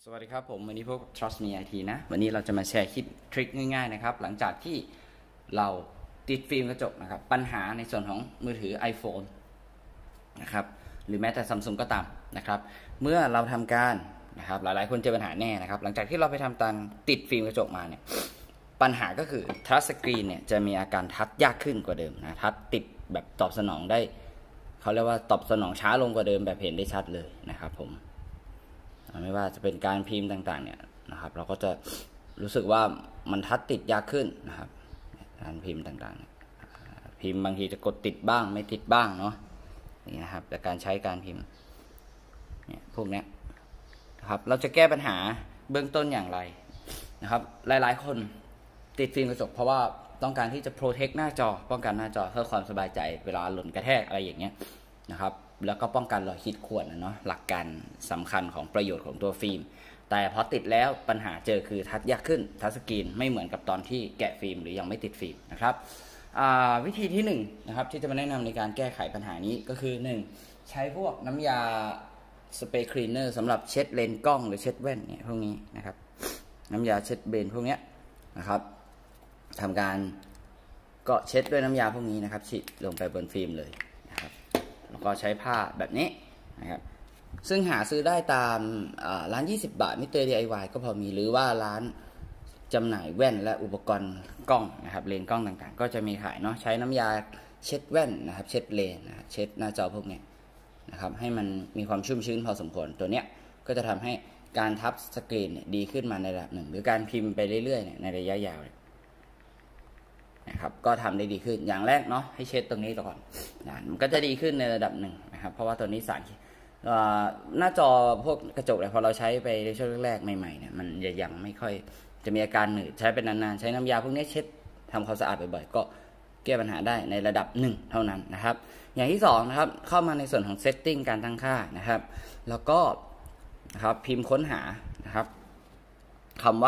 สวัสดีครับผมวันนี้พวก Trust Me IT นะวันนี้เราจะมาแชร์คลิปทริคง่ายๆนะครับหลังจากที่เราติดฟิล์มกระจกนะครับปัญหาในส่วนของมือถือ iPhone นะครับหรือแม้แต่ Samsung ก็ตามนะครับเมื่อเราทำการนะครับหลายๆคนเจอปัญหาแน่นะครับหลังจากที่เราไปทำการติดฟิล์มกระจกมาเนี่ยปัญหาก็คือทัชสกรีนเนี่ยจะมีอาการทัชยากขึ้นกว่าเดิมนะทัชติดแบบตอบสนองได้เขาเรียกว่าตอบสนองช้าลงกว่าเดิมแบบเห็นได้ชัดเลยนะครับผมไม่ว่าจะเป็นการพิมพ์ต่างๆเนี่ยนะครับเราก็จะรู้สึกว่ามันทัชติดยากขึ้นนะครับการพิมพ์ต่างๆพิมพ์บางทีจะกดติดบ้างไม่ติดบ้างเนาะนี่นะครับแต่การใช้การพิมพ์เนี่ยพวกนี้นะครับเราจะแก้ปัญหาเบื้องต้นอย่างไรนะครับหลายๆคนติดฟิล์มกระจกเพราะว่าต้องการที่จะโปรเทคหน้าจอป้องกันหน้าจอเพื่อความสบายใจเวลาหล่นกระแทกอะไรอย่างเงี้ยนะครับแล้วก็ป้องกันรอยขีดข่วนเนาะหลักการสำคัญของประโยชน์ของตัวฟิล์มแต่พอติดแล้วปัญหาเจอคือทัชยากขึ้นทัชสกรีนไม่เหมือนกับตอนที่แกะฟิล์มหรือยังไม่ติดฟิล์มนะครับวิธีที่1นะครับที่จะมาแนะนำในการแก้ไขปัญหานี้ก็คือ 1. ใช้พวกน้ำยาสเปรย์คลีนเนอร์สำหรับเช็ดเลนส์กล้องหรือเช็ดแว่นเนี่ยพวกนี้นะครับน้ำยาเช็ดเบนพวกนี้นะครับทำการก็เช็ดด้วยน้ำยาพวกนี้นะครับฉีดลงไปบนฟิล์มเลยนะครับแล้วก็ใช้ผ้าแบบนี้นะครับซึ่งหาซื้อได้ตามร้าน20 บาทมิสเตอร์ DIY ก็พอมีหรือว่าร้านจำหน่ายแว่นและอุปกรณ์กล้องนะครับเลนส์กล้องต่างๆก็จะมีขายเนาะใช้น้ำยาเช็ดแว่นนะครับเช็ดเลนนะเช็ดหน้าจอพวกนี้นะครับให้มันมีความชุ่มชื้นพอสมควรตัวเนี้ยก็จะทำให้การทับสกรีนดีขึ้นมาในระดับหนึ่งหรือการพิมพ์ไปเรื่อยๆในระยะยาวนะครับก็ทำได้ดีขึ้นอย่างแรกเนาะให้เช็ดตรงนี้ก่อนนะมันก็จะดีขึ้นในระดับหนึ่งนะครับเพราะว่าตัวนี้สารหน้าจอพวกกระจกเนี่ยพอเราใช้ไปในช่วงแรกใหม่ๆเนี่ยมันยังไม่ค่อยจะมีอาการหนืดใช้เป็นนานๆใช้น้ำยาพวกนี้เช็ดทำความสะอาดบ่อยๆก็แก้ปัญหาได้ในระดับ1เท่านั้นนะครับอย่างที่2นะครับเข้ามาในส่วนของเซตติ้งการตั้งค่านะครับแล้วก็นะครับพิมพ์ค้นหานะครับคำว่า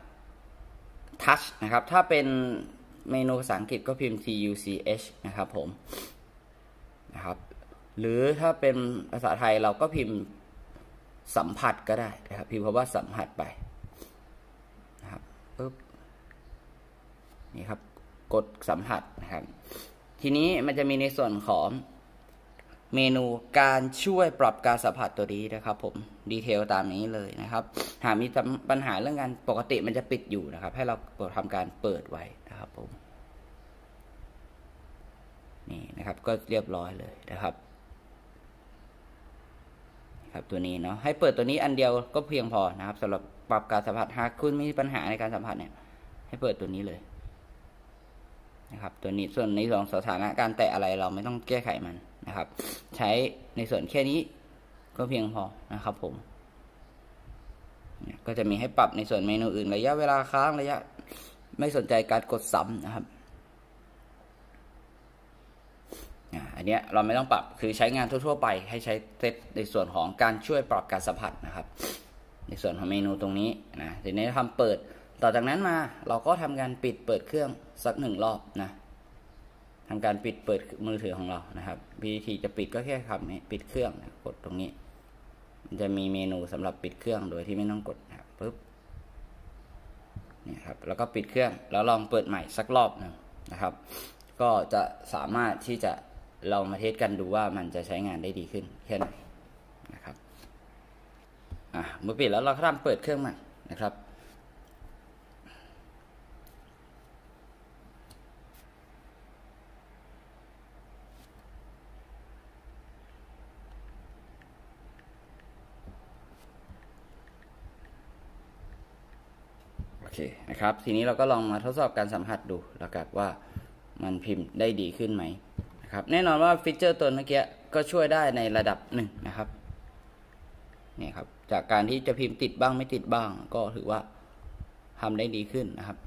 touch นะครับถ้าเป็นเมนูภาษาอังกฤษก็พิมพ์ touch นะครับผมนะครับหรือถ้าเป็นภาษาไทยเราก็พิมพ์สัมผัสก็ได้นะครับพิมพ์คำว่าสัมผัสไปนะครับปึ๊บนี่ครับกดสัมผัสนะครับทีนี้มันจะมีในส่วนของเมนูการช่วยปรับการสัมผัสตัวนี้นะครับผมดีเทลตามนี้เลยนะครับหากมีปัญหาเรื่องการปกติมันจะปิดอยู่นะครับให้เราทำการเปิดไว้นะครับผมนี่นะครับก็เรียบร้อยเลยนะครับตัวนี้เนาะให้เปิดตัวนี้อันเดียวก็เพียงพอนะครับสำหรับปรับการสัมผัสหากคุณมีปัญหาในการสัมผัสเนี่ยให้เปิดตัวนี้เลยนะครับตัวนี้ส่วนในส่วนสถานะการแตะอะไรเราไม่ต้องแก้ไขมันนะครับใช้ในส่วนแค่นี้ก็เพียงพอนะครับผมก็จะมีให้ปรับในส่วนเมนูอื่นระยะเวลาค้างระยะไม่สนใจการกดซ้ำนะครับอันนี้เราไม่ต้องปรับคือใช้งานทั่วๆไปให้ใช้เซตในส่วนของการช่วยปรับการสัมผัสนะครับในส่วนของเมนูตรงนี้นะทีนี้ทำเปิดต่อจากนั้นมาเราก็ทำการปิดเปิดเครื่องสัก1 รอบนะทำการปิดเปิดมือถือของเรานะครับวิธีจะปิดก็แค่คำนี้ปิดเครื่องนะกดตรงนี้มันจะมีเมนูสำหรับปิดเครื่องโดยที่ไม่ต้องกดนะครับปึ๊บนี่ครับแล้วก็ปิดเครื่องแล้วลองเปิดใหม่สักรอบนึงนะครับก็จะสามารถที่จะเรามาเทสกันดูว่ามันจะใช้งานได้ดีขึ้นแค่ไหนนะครับเมื่อปิดแล้วเราก็ทำเปิดเครื่องใหม่นะครับโอเคนะครับทีนี้เราก็ลองมาทดสอบการสัมผัสดูแล้วกันว่ามันพิมพ์ได้ดีขึ้นไหมนะครับแน่นอนว่าฟีเจอร์ตัวเมื่อกี้ก็ช่วยได้ในระดับ1นะครับนี่ครับจากการที่จะพิมพ์ติดบ้างไม่ติดบ้างก็ถือว่าทำได้ดีขึ้นนะครับ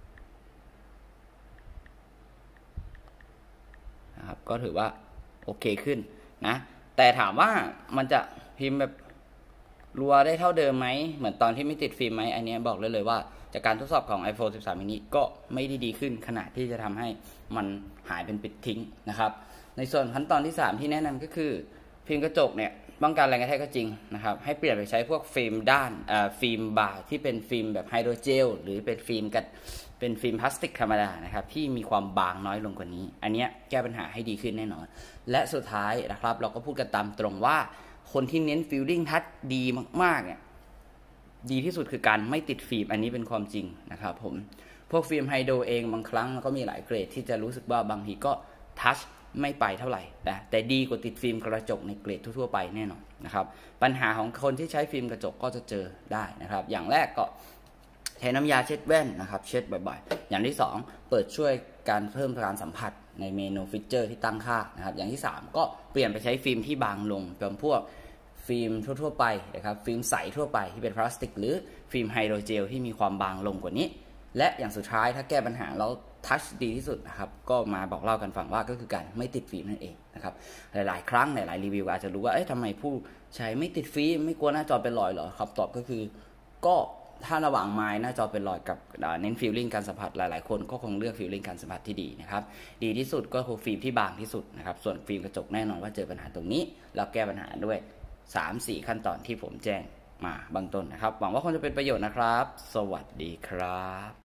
ก็ถือว่าโอเคขึ้นนะแต่ถามว่ามันจะพิมพ์แบบรัวได้เท่าเดิมไหมเหมือนตอนที่ไม่ติดฟิล์มไหมอันนี้บอกเลยว่าจากการทดสอบของ iPhone 13 mini ก็ไม่ได้ดีขึ้นขนาดที่จะทำให้มันหายเป็นปิดทิ้งนะครับในส่วนขั้นตอนที่3ที่แนะนำก็คือฟิล์มกระจกเนี่ยป้องกันแรงกระแทกก็จริงนะครับให้เปลี่ยนไปใช้พวกฟิล์มด้านฟิล์มบาร์ที่เป็นฟิล์มแบบไฮโดรเจลหรือเป็นฟิล์มพลาสติกธรรมดานะครับที่มีความบางน้อยลงกว่านี้อันนี้แก้ปัญหาให้ดีขึ้นแน่นอนและสุดท้ายนะครับเราก็พูดกันตามตรงว่าคนที่เน้นฟีลลิ่งทัชดีมากๆเนี่ยดีที่สุดคือการไม่ติดฟิล์มอันนี้เป็นความจริงนะครับผมพวกฟิล์มไฮโดรเองบางครั้งก็มีหลายเกรดที่จะรู้สึกว่าบางทีก็ทัชไม่ไปเท่าไหร่นะแต่ดีกว่าติดฟิล์มกระจกในเกรดทั่วๆไปแน่นอนนะครับปัญหาของคนที่ใช้ฟิล์มกระจกก็จะเจอได้นะครับอย่างแรกก็ใช้น้ำยาเช็ดแว่นนะครับเช็ดบ่อยๆอย่างที่2เปิดช่วยการเพิ่มการสัมผัสในเมนูฟีเจอร์ที่ตั้งค่านะครับอย่างที่3ก็เปลี่ยนไปใช้ฟิล์มที่บางลงเป็นพวกฟิล์มทั่วๆไปนะครับฟิล์มใสทั่วไปที่เป็นพลาสติกหรือฟิล์มไฮโดรเจลที่มีความบางลงกว่านี้และอย่างสุดท้ายถ้าแก้ปัญหาแล้วทัชดีที่สุดนะครับก็มาบอกเล่ากันฟังว่าก็คือการไม่ติดฟิล์มนั่นเองนะครับหลายๆครั้งหลายๆรีวิวอาจจะรู้ว่าทำไมผู้ใช้ไม่ติดฟิล์มไม่กลัวหน้าจอเป็นรอยเหรอคำตอบก็คือก็ถ้าระหว่างไม้หน้าจอเป็นรอยกับเน้นฟีลลิ่งการสัมผัสหลายๆคนก็คงเลือกฟีลลิ่งการสัมผัสที่ดีนะครับดีที่สุดก็คือฟิล์มที่บางที่สุดนะครับส่วนฟิล์มกระจกแน่นอนว่าเจอปัญหาตรงนี้แล้วแก้ปัญหาด้วย 3-4 ขั้นตอนที่ผมแจ้งมาเบื้องต้นนะครับหวังว่าคงจะเป็นประโยชน์นะครับสวัสดีครับ